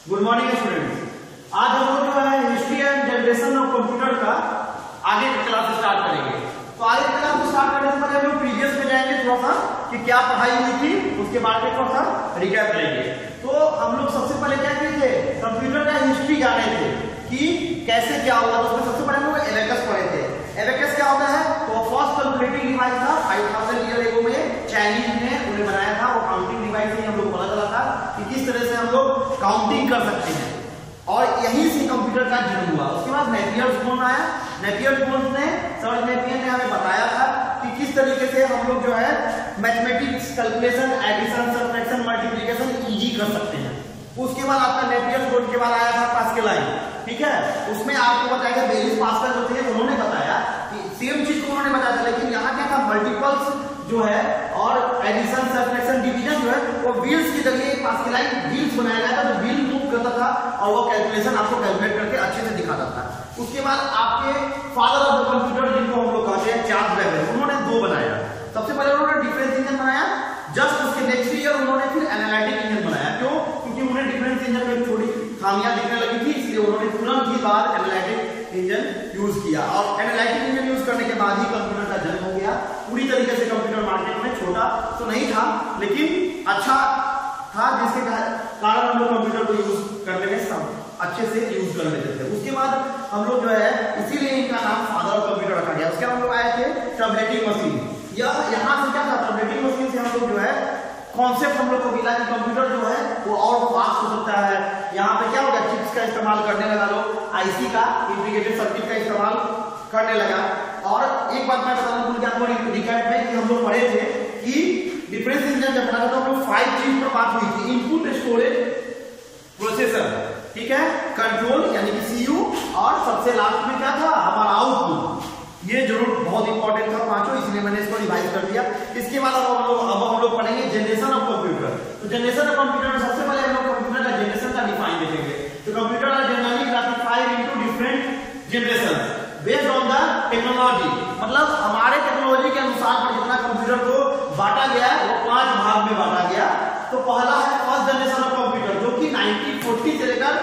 Good morning students. आज हम लोग जो है history and generation of computer का आगे की क्लास स्टार्ट करेंगे। तो आगे की क्लास स्टार्ट करने से पहले हम लोग प्रीवियस में जाएंगे थोड़ा सा कि क्या पढ़ाई हुई थी, उसके बाद में थोड़ा सा रिकैप करेंगे। तो हम लोग सबसे पहले क्या किए थे, कंप्यूटर का हिस्ट्री जाने थे कि कैसे क्या हुआ। तो उसमें सबसे पहले हम लोग एबेकस पढ़े थे। एबेकस क्या होता है, तो फर्स्ट कैलकुलेटिंग डिवाइस था 5000 ईयर एगो में चाइनीज ने उन्हें बनाया था। वो काउंटिंग डिवाइस से हम लोग पता चला था कि किस तरह से हम लोग काउंटिंग कर सकते हैं, और यहीं से कंप्यूटर का जन्म हुआ। उसके बाद नेपियर स्टोन आया। नेपियर स्टोन ने सर नेपियर ने हमें बताया था कि किस तरीके से हम लोग जो है mathematics calculation, addition, subtraction, multiplication easy कर सकते हैं। उसके बाद आपका नेपियर स्टोन के बाद आया था पास्कल लाइन, ठीक है। उसमें आपको बताया बेलिस पास्कल जो थे उन्होंने बताया कि सेम चीज को उन्होंने बताया था, लेकिन यहाँ क्या था मल्टीपल्स जो है और एडिशन, सब्ट्रैक्शन, डिवीजन जो है वो व्हील्स की जगह पास्कल लाइन व्हील्स बनाया गया था। तो व्हील मूव करता था और वो कैलकुलेशन आपको कैलकुलेट करके अच्छे से दिखाता था। उसके बाद आपके फादर ऑफ द कंप्यूटर जिनको हम लोग कहते हैं चार्ल्स बेबेज, उन्होंने दो बनाया। सबसे पहले उन्होंने डिफरेंस इंजन बनाया, जस्ट उसके नेक्स्ट ईयर उन्होंने फिर एनालिटिक इंजन बनाया। क्यों? क्योंकि उन्हें डिफरेंस इंजन में थोड़ी खामियां दिखने लगी थी, इसलिए उन्होंने तुरंत ही बाद एनालिटिक इंजन यूज किया। और एनालिटिक इंजन यूज करने के बाद ही कंप्यूटर का जन्म हो गया। पूरी तरीके से कंप्यूटर मार्केट में छोटा तो नहीं था, लेकिन अच्छा था, जिसके कारण हम लोग कंप्यूटर को यूज करने में सब अच्छे से यूज कर लेते थे। उसके बाद हम लोग जो है इसीलिए इनका नाम फादर ऑफ कंप्यूटर रखा गया। उसके बाद हम लोग आए थे टैबलेटिंग मशीन। यहाँ से क्या था, टैबलेटिंग मशीन से हम लोग जो है कॉन्सेप्ट हम लोग को मिला कि कंप्यूटर जो है वो और फास्ट हो सकता है। यहाँ पे क्या हो गया, चिप्स का इस्तेमाल करने लगा लोग, आईसी का, इंटीग्रेटेड सर्किट का इस्तेमाल करने लगा। और एक बात मैं बताना भूल गया आपको रिकैप में कि हम लोग पढ़े थे कि डिफरेंस इंजन जब बना था तो हम लोग 5 चीज पर बात हुई थी। इनपुट, स्टोरेज, प्रोसेसर, ठीक है, कंट्रोल यानी कि सीयू, और सबसे लास्ट में क्या था हमारा आउटपुट। ये जरूर बहुत इंपॉर्टेंट था पांचों, इसलिए मैंने इसको रिवाइज कर दिया। इसके बाद अब हम लोग पढ़ेंगे जनरेशन ऑफ कंप्यूटर। तो जनरेशन ऑफ कंप्यूटर में सबसे पहले हम लोग कंप्यूटर का जनरेशन का डिफाइन देखेंगे। तो computer are generally classified into different generations based on the technology. मतलब हमारे टेक्नोलॉजी के अनुसार जितना कंप्यूटर को बांटा गया वो 5 भाग में बांटा गया। तो पहला है फर्स्ट जनरेशन ऑफ कंप्यूटर, जो कि 1940 से लेकर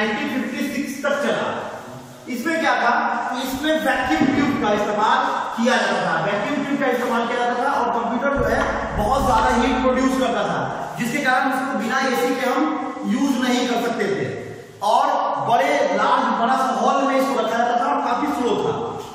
1956 तक चला। इसमें क्या था, तो इसमें वैक्यूम ट्यूब का इस्तेमाल किया जाता था। वैक्यूम ट्यूब का इस्तेमाल किया जाता था और कंप्यूटर जो है बहुत ज्यादा हीट प्रोड्यूस करता था, जिसके कारण उसको बिना एसी के हम यूज नहीं कर सकते थे। और बड़ा सा हॉल में इसको रखा जाता था और काफी स्लो था।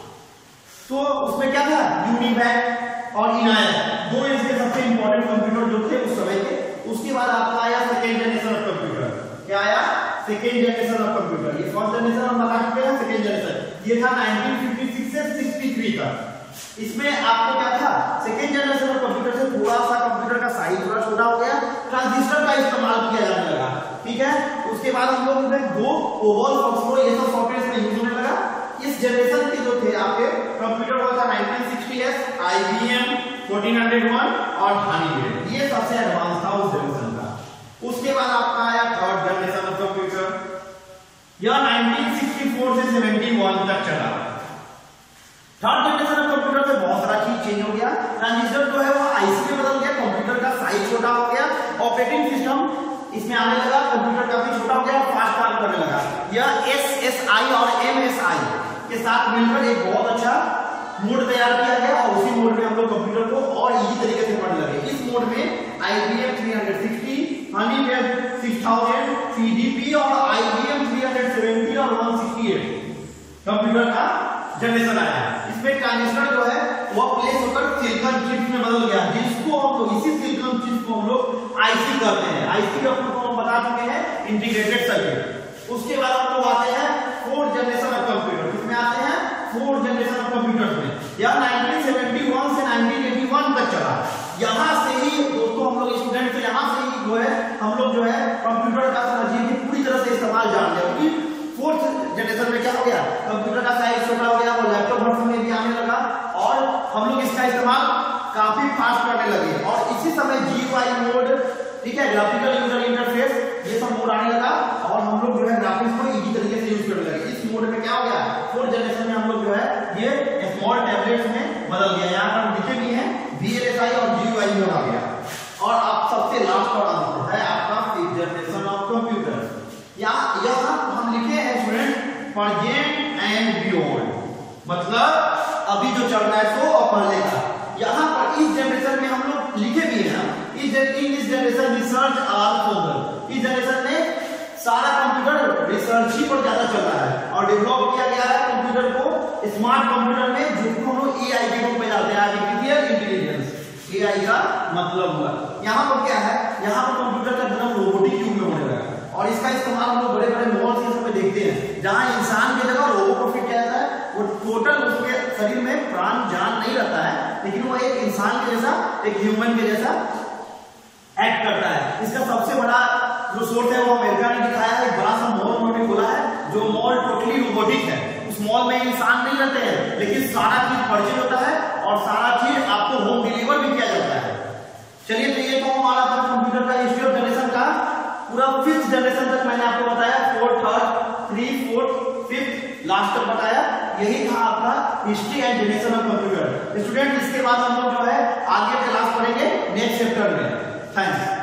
तो उसमें क्या था, यूनिवैक और इनायत, दो इसके सबसे इंपॉर्टेंट कंप्यूटर जो थे उस समय के। उसके बाद आपका आया सेकेंड जनरेशन ऑफ कंप्यूटर। क्या आया, सेकेंड जनरेशन ऑफ कंप्यूटर। ये फर्स्ट जनरेशन हम बता चुके हैं, सेकेंड जनरेशन ये था 1956 से 63 तक। इसमें आपको क्या था, सेकेंड जनरेशन ऑफ कंप्यूटर से थोड़ा सा कंप्यूटर का साइज थोड़ा छोटा हो गया, ट्रांजिस्टर का इस्तेमाल किया जाने लगा, ठीक है। उसके बाद हम लोग दो ओवल फॉक्सट्रो ये सब सॉफ्टवेयर में यूज होने लगा। इस जनरेशन के जो थे आपके कंप्यूटर हुआ था 1960s, IBM 1401 और हनीवेल, ये सबसे एडवांस था उस जनरेशन का। उसके बाद आपका आया थर्ड जनरेशन ऑफ कंप्यूटर, यह 1964 से 71 तक चला। थर्ड जनरेशन ऑफ कंप्यूटर से बहुत सारा चीज चेंज हो गया। ट्रांजिस्टर जो है वो आईसी में बदल गया, कंप्यूटर का साइज छोटा हो गया, ऑपरेटिंग सिस्टम इसमें आने लगा, कंप्यूटर काफी छोटा हो गया और फास्ट काम करने लगा। यह SSI और MSI के साथ मिलकर एक बहुत अच्छा मोड तैयार किया गया और उसी मोड में हम लोग कंप्यूटर को और इजी तरीके से पढ़ने लगे। इस मोड में IBM 360, हनीवेल 6000, CDP और IBM 370 और 168 कंप्यूटर का जनरेशन आया। इसमें ट्रांजिस्टर जो है वो प्लेस होकर सिलिकॉन चिप्स में बदल गया, जिसको हम लोग इसी सिलिकॉन चिप्स को हम लोग आईसी कहते हैं। आईसी का आपको हम बता चुके हैं, इंटीग्रेटेड सर्किट। उसके बाद हम लोग आते हैं फोर्थ जनरेशन ऑफ कंप्यूटर। किसमें आते हैं, फोर्थ जनरेशन ऑफ कंप्यूटर में। यह 1971 से 1981 तक चला। यहाँ से ही दोस्तों हम लोग स्टूडेंट तो यहाँ से ही जो है हम लोग जो है कंप्यूटर का समझिए कि पूरी तरह से इस्तेमाल जान लिया। क्योंकि फोर्थ जनरेशन में क्या हो गया, कंप्यूटर का साइज छोटा हो गया, वो लैपटॉप वर्जन में भी आने लगा और हम लोग इसका इस्तेमाल काफी फास्ट करने लगे। और इसी समय GUI मोड, ठीक है, ग्राफिकल यूजर इंटरफेस, ये सब मोड आने लगा और हम लोग जो है ग्राफिक्स को इजी तरीके से यूज करने लगे। इस मोड में क्या हो गया, फोर्थ जनरेशन में हम लोग जो है ये स्मॉल टैबलेट्स में बदल गया। यहाँ पर लिखे भी हैं VLSI और GUI मोड आ गया। और आप सबसे लास्ट और है आपका fifth generation of computer. Present and beyond, मतलब अभी जो चल रहा है सो और पहले का। यहाँ पर इस जनरेशन में हम लोग लिखे भी हैं, इस जनरेशन रिसर्च आर फोकस, इस जनरेशन में सारा कंप्यूटर रिसर्च ही पर ज्यादा चल रहा है और डेवलप किया गया है कंप्यूटर को स्मार्ट कंप्यूटर में, जो हम लोग एआई के रूप में जाते हैं, आर्टिफिशियल इंटेलिजेंस, एआई का मतलब हुआ। यहाँ पर क्या है, यहाँ पर कंप्यूटर का जन्म रोबोटिक युग में होने लगा और इसका इस्तेमाल हम लोग बड़े बड़े मॉल्स में देखते हैं, जहाँ इंसान की जगह रोबोट को फिट किया जाता है। वो टोटल उसके शरीर में प्राण जान नहीं रहता है, लेकिन वो एक इंसान के जैसा, एक ह्यूमन के जैसा एक्ट करता है। इसका सबसे बड़ा जो सोर्स है वो अमेरिका ने दिखाया है, एक बड़ा सा मॉल उन्होंने खोला है, जो मॉल टोटली रोबोटिक है। उस मॉल में इंसान नहीं रहते हैं, लेकिन सारा चीज परचेज होता है और सारा चीज आपको होम डिलीवर भी किया जाता है। चलिए, तो ये तो हमारा था कंप्यूटर का हिस्ट्री ऑफ जनरेशन का पूरा 5th जनरेशन तक मैंने आपको बताया, 4th, 3rd, 4th, 5th last तक बताया। यही था आपका history and generation of computer. Student, इसके बाद हम लोग जो है आगे क्लास पढ़ेंगे नेक्स्ट चैप्टर में। थैंक्स।